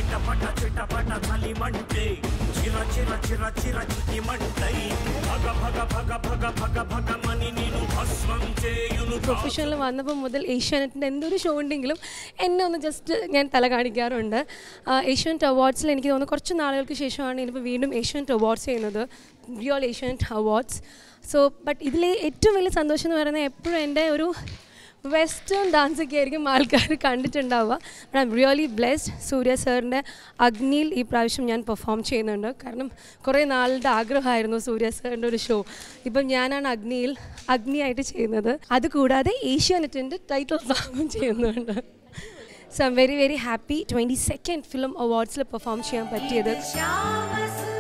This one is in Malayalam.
చిటపట చిటపట చలిమంటే చిర చిర చిర చిర చితిమంటై భగ భగ భగ భగ భగ భగమని నిన్ను భస్మం చేయును. പ്രൊഫഷണൽ വന്നപ്പോൾ മുതൽ ഏഷ്യാനെറ്റിൻ്റെ എന്തൊരു ഷോ ഉണ്ടെങ്കിലും എന്നെ ഒന്ന് ജസ്റ്റ് ഞാൻ തല കാണിക്കാറുണ്ട്. ഏഷ്യാനെറ്റ് അവാർഡ്സിൽ എനിക്ക് തോന്നുന്നു കുറച്ച് നാളുകൾക്ക് ശേഷമാണ് ഇനിയിപ്പോൾ വീണ്ടും ഏഷ്യാനെറ്റ് അവാർഡ്സ് ചെയ്യുന്നത്, real Asianet awards. So but ഇതിലെ ഏറ്റവും വലിയ സന്തോഷം എന്ന് പറയുന്നത് എപ്പോഴും എൻ്റെ ഒരു വെസ്റ്റേൺ ഡാൻസൊക്കെ ആയിരിക്കും ആൾക്കാർ കണ്ടിട്ടുണ്ടാവുക. But I am really blessed. Surya സാറിൻ്റെ അഗ്നിയിൽ ഈ പ്രാവശ്യം ഞാൻ പെർഫോം ചെയ്യുന്നുണ്ട്. കാരണം കുറേ നാളുടെ ആഗ്രഹമായിരുന്നു സൂര്യ സാറിൻ്റെ ഒരു ഷോ. ഇപ്പം ഞാനാണ് അഗ്നിയിൽ അഗ്നിയായിട്ട് ചെയ്യുന്നത്. അതുകൂടാതെ ഏഷ്യാനെറ്റിൻ്റെ ടൈറ്റിൽ സോങ്ങും ചെയ്യുന്നുണ്ട്. So I am very very happy 22nd film അവാർഡ്സിൽ പെർഫോം ചെയ്യാൻ പറ്റിയത്.